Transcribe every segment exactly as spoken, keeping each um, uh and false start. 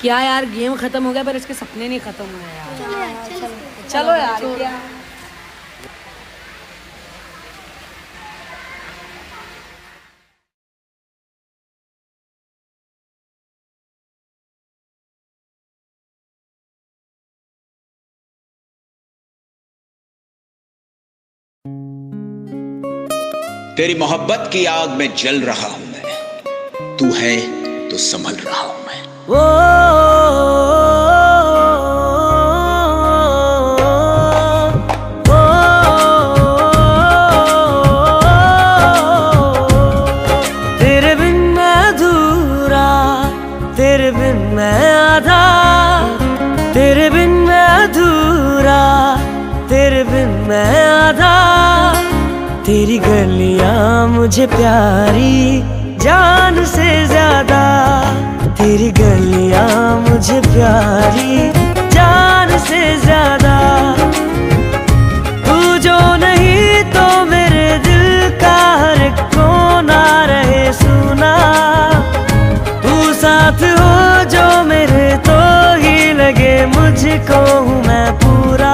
क्या यार गेम खत्म हो गया पर इसके सपने नहीं खत्म हुए यार। चलो यार, चलो, चलो यार क्या तेरी मोहब्बत की आग में जल रहा हूं मैं, तू है तो संभल रहा हूं मैं। ओ, ओ, तेरे बिन मैं अधूरा, तेरे बिन मैं आधा, तेरे बिन मैं अधूरा, तेरे बिन मैं आधा। तेरी गलियां मुझे प्यारी जान से ज्यादा, तेरी गलियां मुझे प्यारी जान से ज्यादा। तू जो नहीं तो मेरे दिल का हर एक कोना रहे सुना, तू साथ हो जो मेरे तो ही लगे मुझको हूँ मैं पूरा।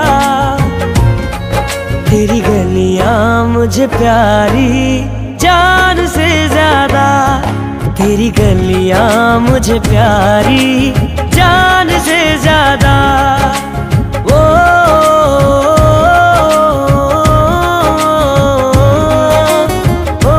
तेरी गलियां मुझे प्यारी जान से ज्यादा, तेरी गलियां मुझे प्यारी जान से ज्यादा। ओ, ओ,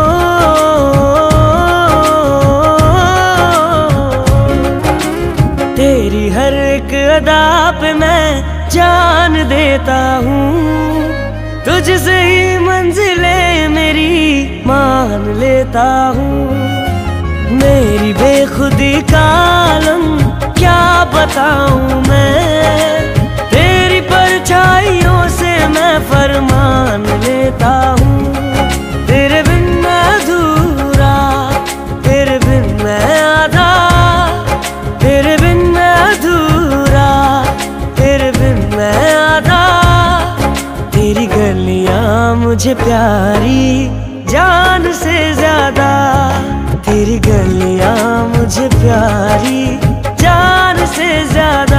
ओ, तेरी हर एक अदा पे मैं जान देता हूँ, तुझसे ही मंजिले मेरी मान लेता हूँ। मेरी बेखुदी का आलम क्या बताऊँ मैं, तेरी परछाइयों से मैं फरमान लेता हूँ। तेरे बिन मैं अधूरा, तेरे बिन मैं आधा, तेरे बिन मैं अधूरा, तेरे बिन मैं आधा। तेरी गलियां मुझे प्यारी जान से ज्यादा, तेरी गलियां मुझे प्यारी जान से ज्यादा।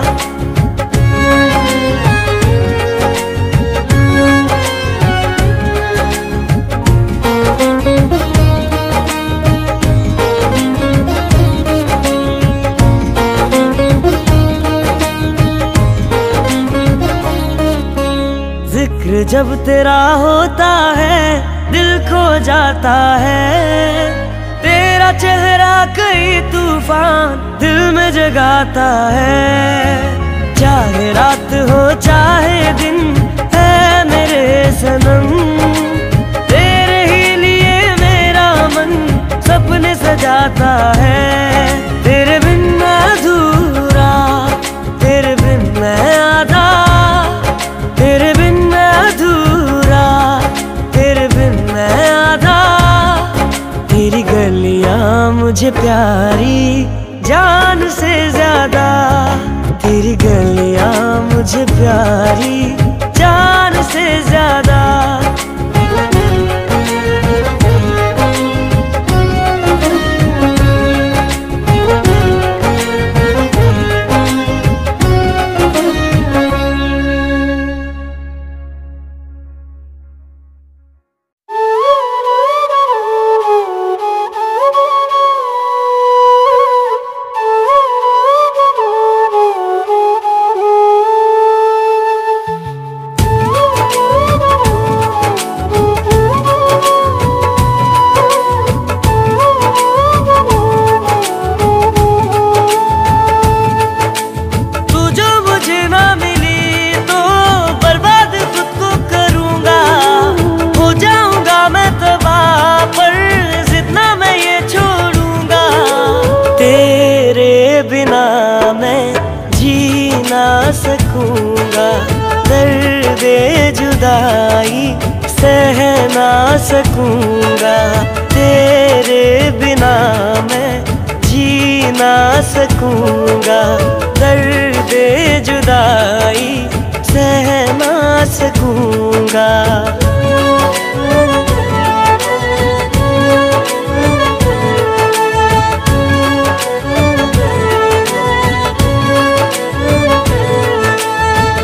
जिक्र जब तेरा होता है दिल खो जाता है, तेरा चेहरा कई तूफान दिल में जगाता है। चाहे रात हो चाहे दिन है मेरे सनम, तेरे ही लिए मेरा मन सपने सजाता है। तेरे बिन मैं अधूरा, तेरे बिन मैं आधा, तेरे बिन मैं अधूरा, तेरे बिन मैं आधा। तेरी गलियां मुझे प्यारी जान से ज्यादा, तेरी गलियां मुझे प्यारी जान से ज्यादा। सकूंगा दर्दे जुदाई सह ना सकूंगा, तेरे बिना मैं जी ना सकूंगा। दर्दे जुदाई सह ना सकूंगा।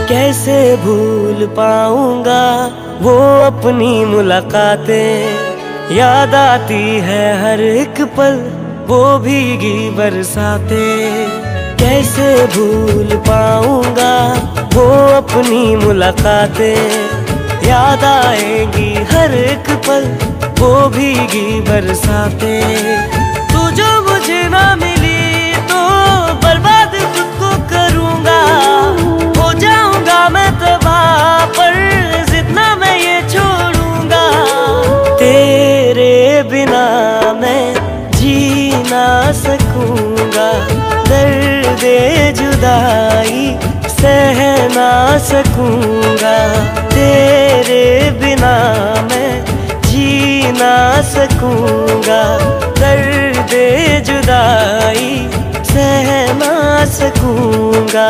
कैसे भूल पाऊंगा वो अपनी मुलाकातें, याद आती है हर एक पल वो भीगी बरसातें। कैसे भूल पाऊंगा वो अपनी मुलाकातें, याद आएगी हर एक पल वो भीगी बरसातें। तू जो मुझे ना मिली तो बर्बाद खुद को करूंगा, हो जाऊंगा मैं तबाह पर जितना मैं ये छोड़ूंगा। तेरे बिना मैं जी ना सकूंगा, दर्दे जुदाई सह ना सकूंगा। तेरे बिना मैं जी ना सकूंगा, दर्दे जुदाई सह ना सकूंगा।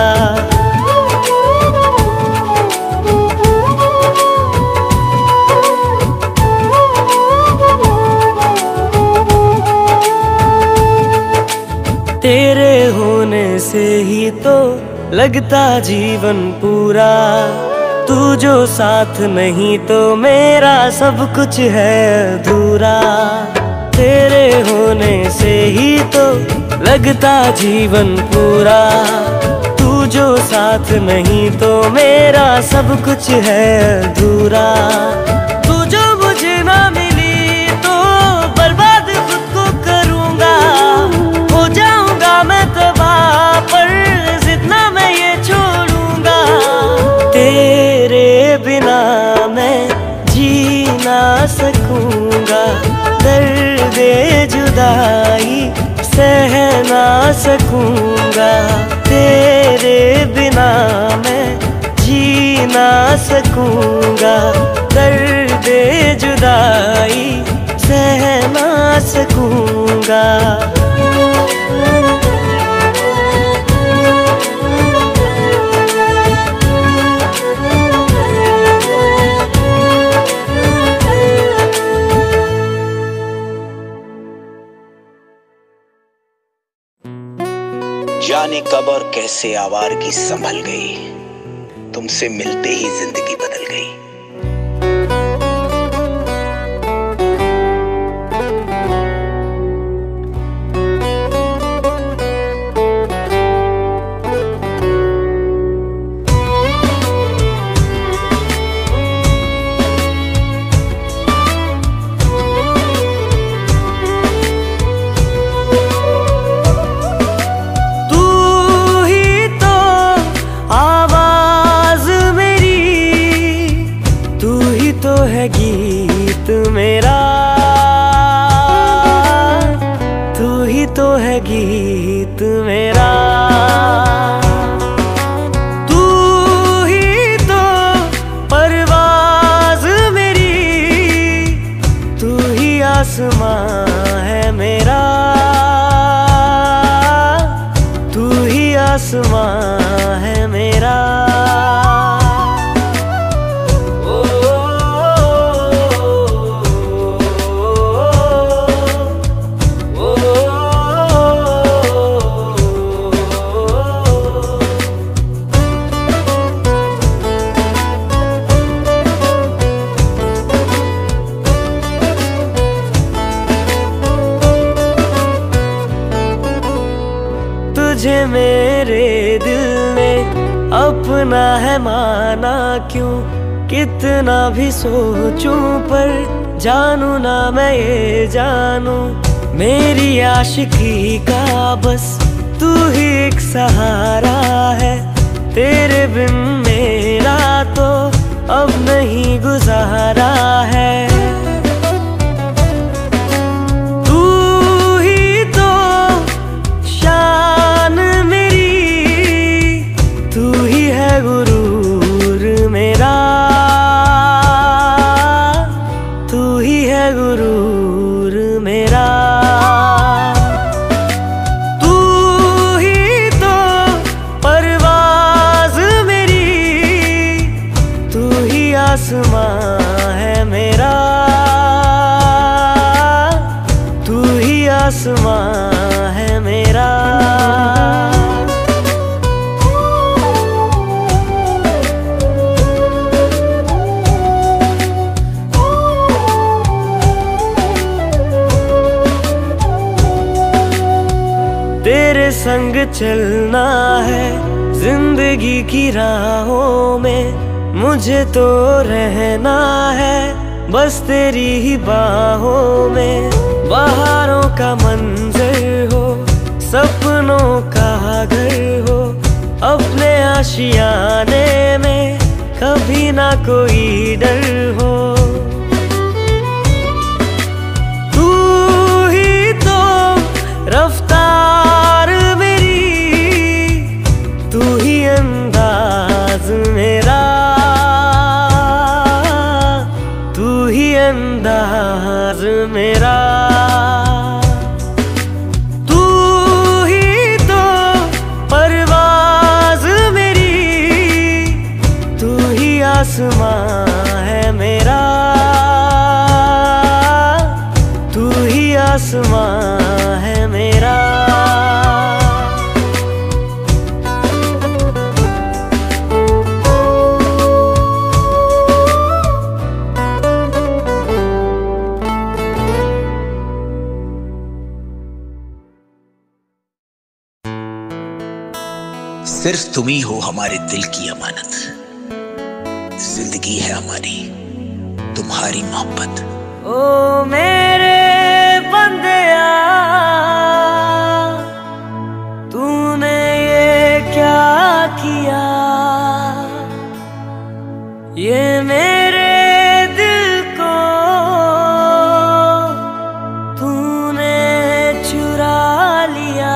तेरे होने से ही तो लगता जीवन पूरा, तू जो साथ नहीं तो मेरा सब कुछ है अधूरा। तेरे होने से ही तो लगता जीवन पूरा, तू जो साथ नहीं तो मेरा सब कुछ है अधूरा। तू जो मुझे ना मिली तो बर्बाद खुद को करूंगा, हो जाऊंगा मैं तबाह पर जितना मैं ये छोड़ूंगा। तेरे बिना मैं जी ना सकूंगा, दर्दे जुदाई सह ना सकूंगा। तेरे बिना मैं जी ना सकूंगा, दर्दे जुदाई सह ना सकूंगा। जाने कब और कैसे आवारगी संभल गई, तुमसे मिलते ही जिंदगी बदल गई। गीत मेरा तू ही तो है, गीत मेरा तू ही तो परवाज मेरी, तू ही आसमां है मेरा, तू ही आसमां है मेरा। तुझे मेरे दिल ने अपना है माना क्यों, कितना भी सोचूं पर जानू ना मैं ये जानू, मेरी आशिकी का बस तू ही एक सहारा है। तेरे बिन मेरा तो अब नहीं गुजारा है। तू ही तो शान मेरी, तू ही है गुरूर मेरा, तू ही है गुरूर मेरा। तू ही तो परवाज मेरी, तू ही आसमां है मेरा, तू ही आसमां है मेरा। चलना है जिंदगी की राहों में, मुझे तो रहना है बस तेरी ही बाहों में। बहारों का मंजर हो, सपनों का घर हो, अपने आशियाने में कभी ना कोई डर हो। तू ही तो रफ्तार मेरी, तू ही अंदाज मेरा, तू ही अंदाज मेरा। तू ही तो परवाज मेरी, तू ही आसमां है मेरा, तू ही आसमां है मेरा। सिर्फ तुम ही हो हमारे दिल की अमानत, जिंदगी है हमारी तुम्हारी मोहब्बत। ओ मेरे बंदेया, तूने ये क्या किया, ये मेरे दिल को तूने चुरा लिया।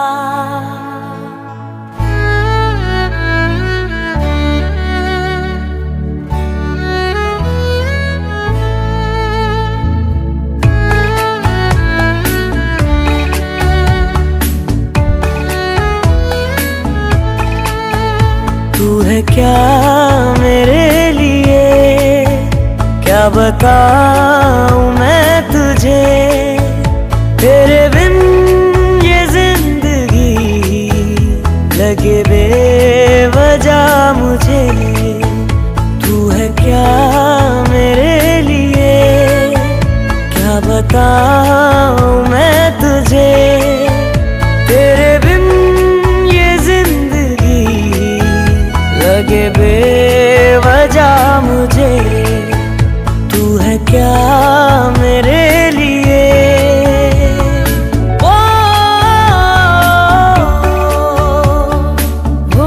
तू है क्या मेरे लिए, क्या बताऊं मैं तुझे, तेरे बिन ये जिंदगी लगे बेवजह मुझे। तू है क्या मेरे लिए, क्या बताऊं मैं तुझे, तेरे बिन ये जिंदगी लगे बेवजह मुझे। तू है क्या मेरे लिए। ओ, ओ,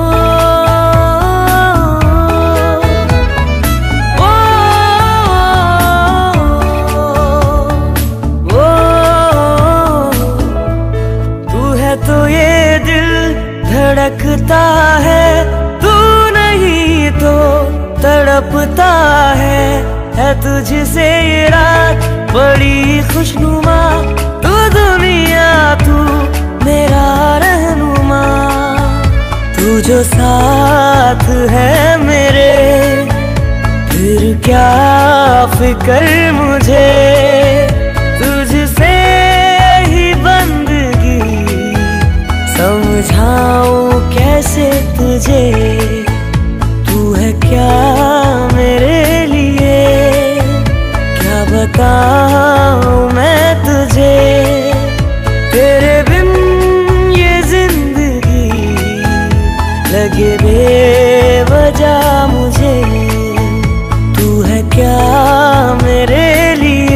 ओ, ओ, तू है तो ये दिल धड़कता है, तू नहीं तो तड़पता है। है तुझसे ये रात बड़ी खुशनुमा, तू दुनिया तू मेरा रहनुमा। तू जो साथ है मेरे, फिर क्या फिक्र मुझे, तुझसे ही बंदगी समझाऊं कैसे तुझे। तू है क्या मेरे लिए, क्या बताऊं मैं तुझे, तेरे बिन ये जिंदगी लगे बेवजह मुझे। तू है क्या मेरे लिए।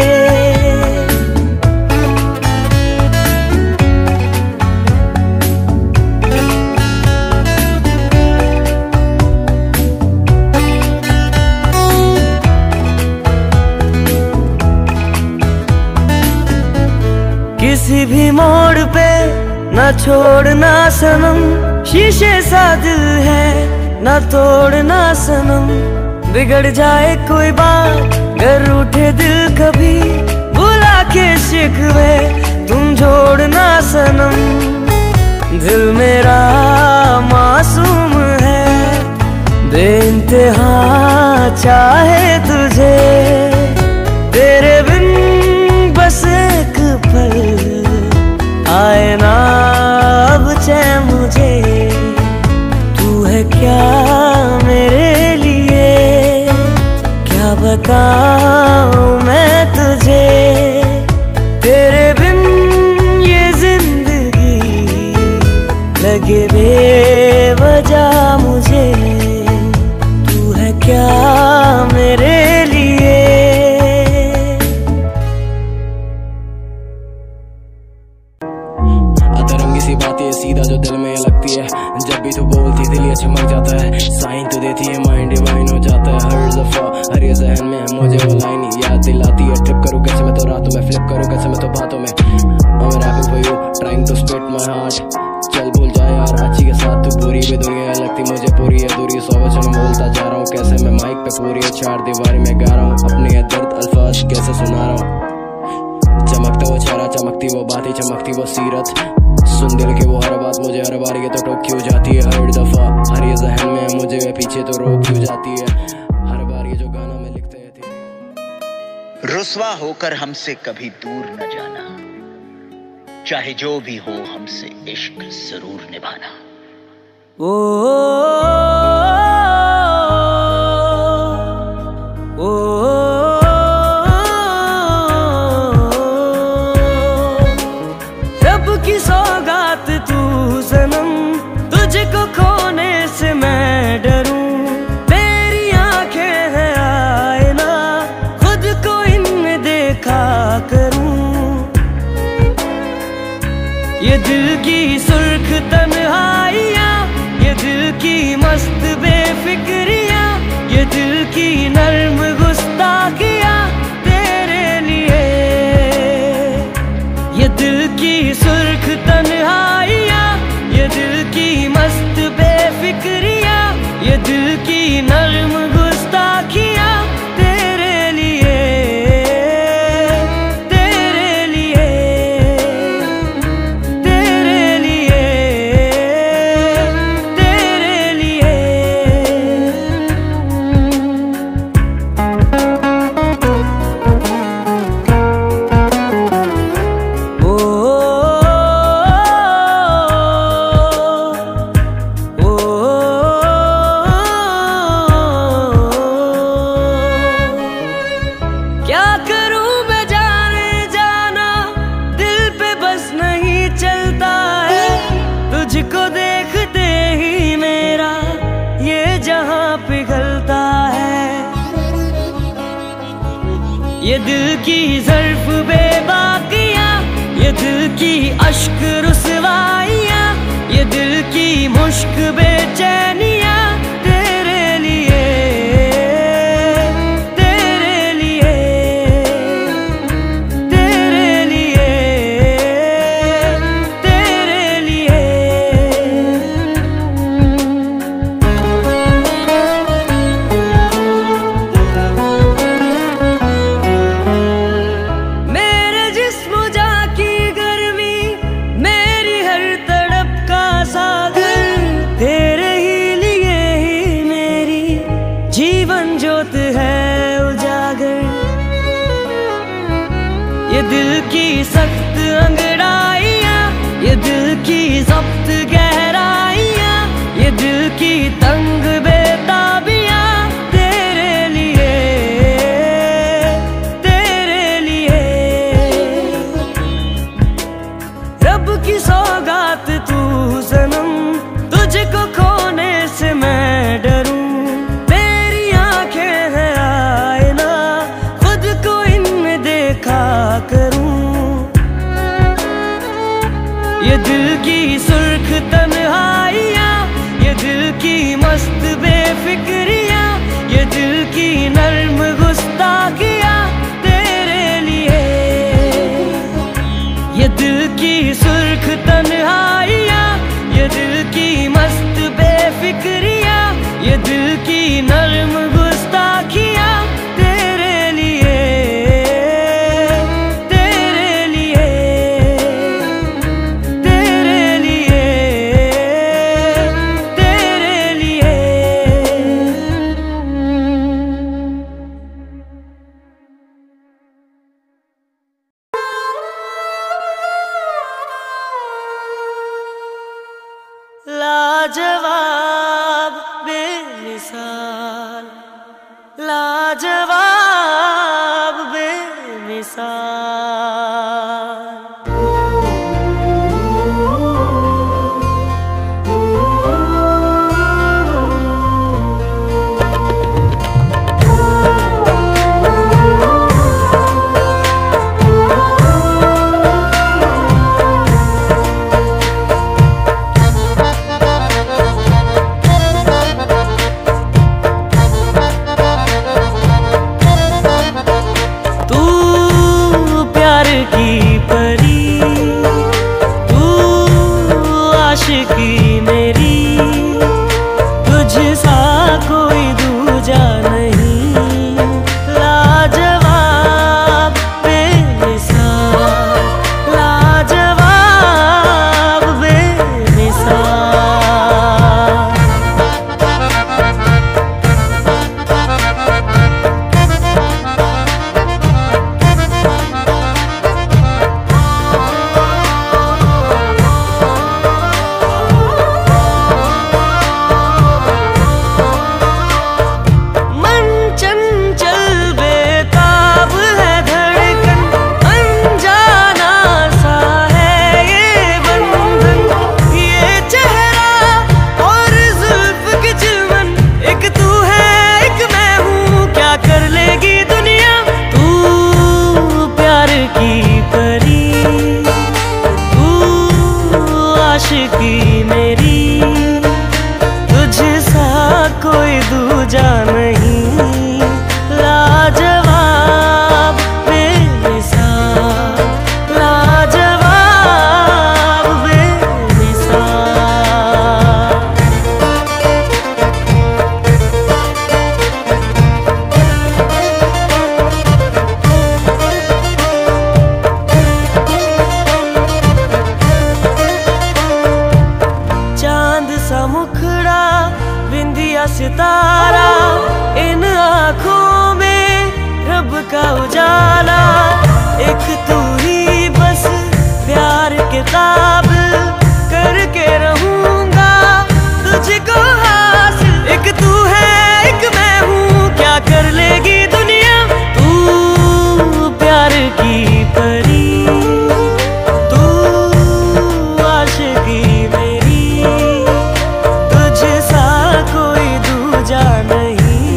किसी भी मोड़ पे न छोड़ना सनम, शीशे सा दिल है न तोड़ना सनम। बिगड़ जाए कोई बात, गर उठे दिल कभी, बुला के शिकवे तुम जोड़ना सनम। दिल मेरा मासूम है, बेइंतहा चाहे तुझे, तेरे बिन बस एक पल आए ना अब चैन मुझे। तू है क्या मेरे लिए, क्या बताऊं मैं तुझे, तेरे बिन ये जिंदगी है साइन तो देती है माइंड डिवाइन हो जाता है हर दफा। हर ये जहन में है मुझे वो लाइन याद दिलाती है। ट्रिप करूँ कैसे मैं तो रातों में, फ्लिप करूँ कैसे मैं तो बातों में। I'm rapping for you, trying to spit my heart। चल भूल जाए यार अच्छी के साथ तू पूरी भी दुनिया लगती मुझे पूरी अधूरी। सौ वचन बोलता जा रहा हूँ कैसे मैं माइक पे पूरी चार दीवारी में गा रहा हूँ अपने ये दर्द अल्फाज कैसे सुना रहा हूँ। चमकता वो चेहरा, चमकती वो बातें, चमकती वो सीरत। सुन दिल की वो हर बात मुझे हर बार ये तो टोक क्यों जाती है हर दफा। हर ये जहन में मुझे पीछे तो रोक क्यों जाती है हर बार ये जो गाना में लिखते थे। रुस्वा होकर हमसे कभी दूर न जाना, चाहे जो भी हो हमसे इश्क जरूर निभाना। ओ ओ रब की सौगात तू सनम, तुझको खोने से मैं डरूं। तेरी आंखें हैं आईना, खुद को इनमें देखा करूं। ये दिल की सुर्ख तन्हाइयाँ, ये दिल की मस्त बेफिक्रियाँ, ये दिल की नर्म गुस्ताखियाँ तेरे लिए। ये दिल की सुर्ख तन्हाइयाँ, ये दिल की मस्त बेफिक्रियाँ, ये दिल की नर्म गुस्ताखियाँ तेरे लिए, तेरे लिए, तेरे लिए, तेरे लिए। ओ क्या करूं मैं जाने जाना, दिल पे बस नहीं चलता है। तुझको देखते ही मेरा ये जहां पिघलता है। ये दिल की ज़र्फ बेबाकियाँ, ये दिल की अश्क रुसवाइयाँ, ये दिल की मुश्क बेचैनियाँ तेरे लिए, तेरे लिए, तेरे लिए, तेरे लिए। मेरे जिस्म जाकी गर्मी, मेरी हर तड़प का सागर, तेरे ही लिए ही मेरी जीवन ज्योत है उजागर। ये दिल की सख्त अंगड़ाइयाँ, ये दिल की जब्त गहराइयाँ, ये दिल की तंग बेताबियाँ तेरे लिए, तेरे लिए। रब की सौगात तू सनम, तुझको खोने से मैं डरूं। तेरी आंखें हैं आईना, खुद को इनमें देखा करूं। ये दिल की सुर्ख तन्हाइयाँ, ये दिल की मस्त दूजा नहीं, लाजवाब बेमिसाल, लाजवाब बेमिसाल। चांद सा मुखड़ा, बिंदिया सितारा, इन आँखों में रब का उजाला। एक तू ही बस प्यार के काबिल, करके रहूंगा तुझको हासिल। एक तू है एक मैं हूँ, क्या कर लेगी दुनिया, तू प्यार की परी, तू आशिकी मेरी, तुझसा कोई दूजा नहीं,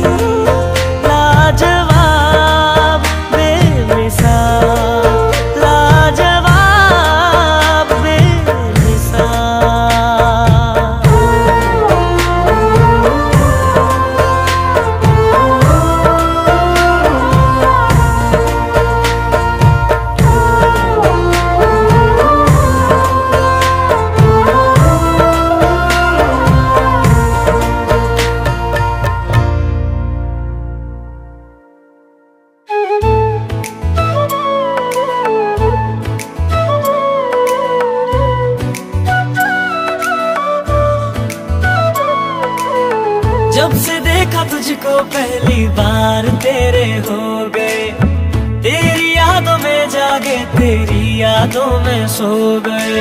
लाजवाब बेमिसाल, लाजवाब बेमिसाल। जब से देखा तुझको पहली बार तेरे हो गए, तेरी यादों में जागे, तेरी यादों में सो गए।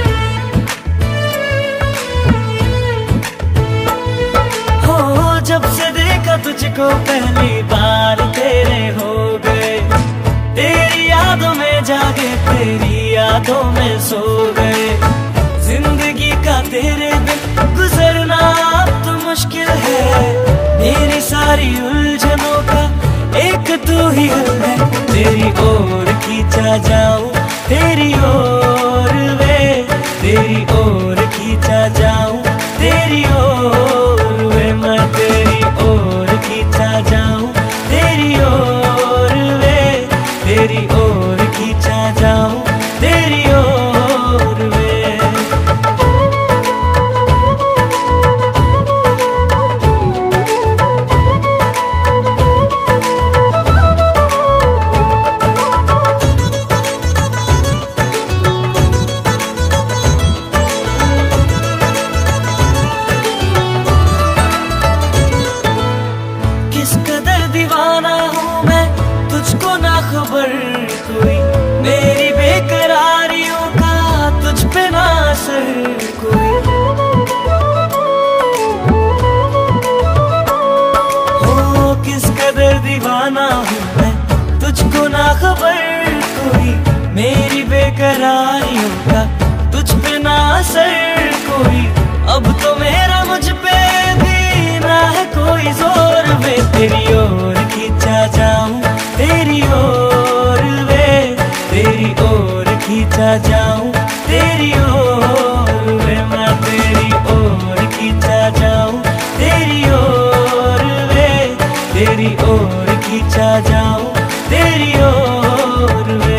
हो जब से देखा तुझको पहली बार तेरे हो गए, तेरी यादों में जागे, तेरी यादों में सो गए। जिंदगी का तेरे बिन गुजरना अब तो मुश्किल है, मेरी सारी उलझनों का एक तू ही हल है। तेरी ओर खींचा जाऊं, तेरी ओर वे, तेरी ओर खींचा जाऊं, तेरी ओर वे, मैं तेरी ओर खींचा जाऊं, तेरी ओर वे, तेरी ओर खींचा जाऊं, तेरी ओर वे। किस कदर दीवाना हूँ मैं तुझको ना खबर कोई, मेरी बेकरारियों का तुझ पे ना असर कोई। हो किस कदर दीवाना हूँ मैं तुझको ना खबर कोई, मेरी बेकरारियों का तुझ पे ना असर कोई। अब तो मेरा मुझ पे भी ना है कोई जोर वे, तेरी ओर खींचा जाऊं, तेरी ओर वे, तेरी ओर खींचा जाऊं, तेरी ओर वे, मैं तेरी ओर खींचा जाऊं, तेरी ओर वे, तेरी ओर खींचा जाऊं, तेरी ओर वे।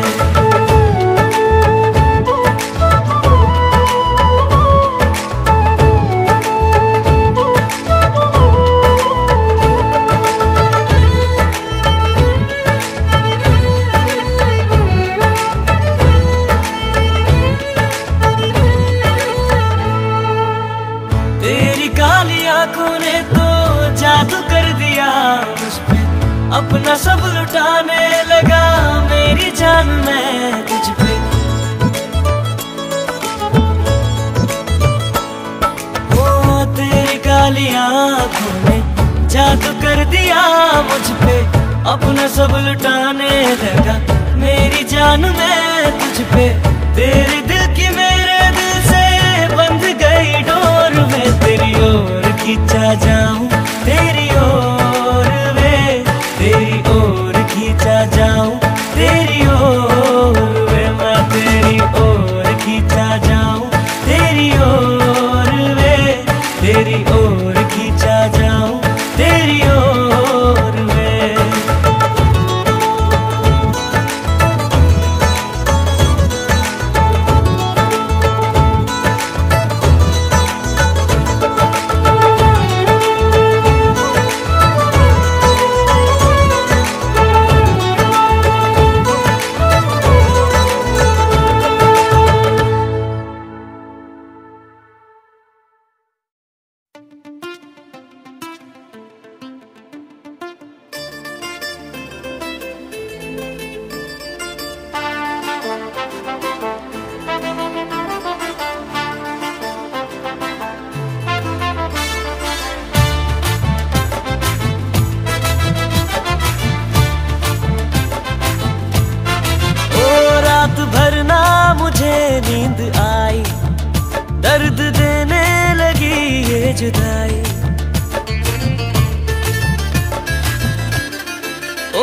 तेरी काली आंखों ने तो जादू कर दिया मुझ पे, अपना सब लुटाने लगा मेरी जान मैं तुझ पे। ओ तेरी काली आंखों ने जादू कर दिया मुझ पे, अपना सब लुटाने लगा मेरी जान मैं तुझ पे। तेरे दिल की मेरे दिल से बंध गई डोर में, तेरी ओर खींचा जाऊं, तेरी ओर वे, तेरी ओर खींचा जाऊं, तेरी ओर वे, मैं तेरी ओर खींचा जाऊं, तेरी ओर वे, तेरी ओर खींचा जाऊं, तेरी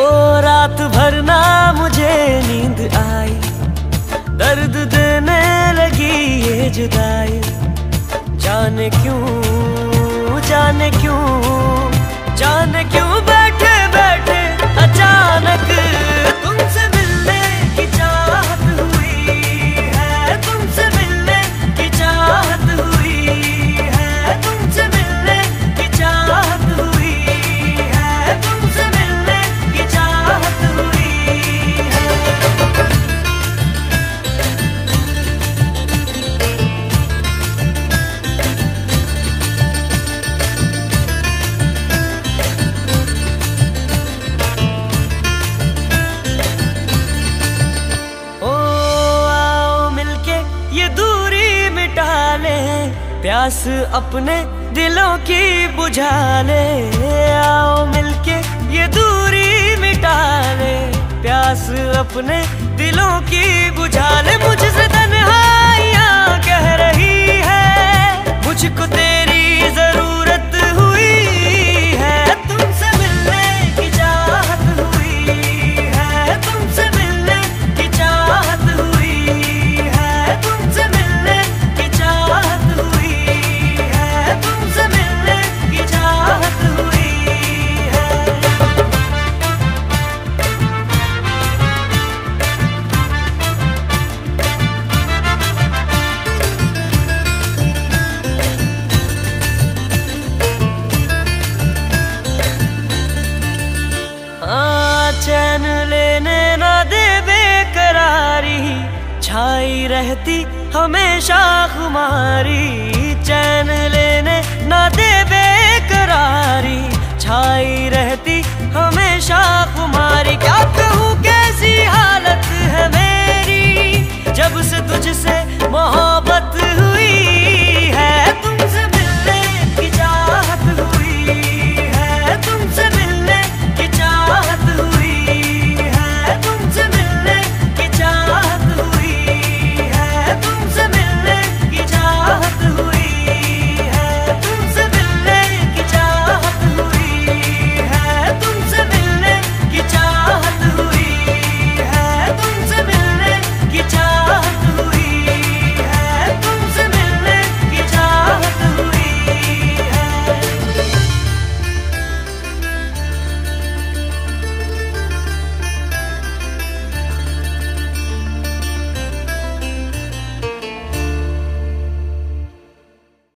रात भर ना मुझे नींद आई, दर्द देने लगी ये जुदाई। जाने क्यों, जाने क्यों, जाने क्यों बैठे बैठे अचानक तुमसे मिलने की चाहत हुई है, तुमसे मिलने की चाहत हुई है, तुमसे मिलने की चाहत हुई है, तुमसे मिलने की चाहत हुई है। प्यास अपने दिलों की बुझा ले, आओ मिलके ये दूरी मिटा ले। प्यास अपने दिलों की बुझा ले। मुझसे तन्हाइयाँ कह रही है, मुझको तेरी जरूरत हुई है। तुमसे मिलने की चाहत हुई है, तुमसे मिलने की चाहत हुई है, तुमसे मिलने की चाहत हुई है, तुमसे मिलने की चाहत हुई है। हाँ, चैन लेने ना दे बेकरारी, छाई रहती हमेशा खुमारी। चैन लेने ना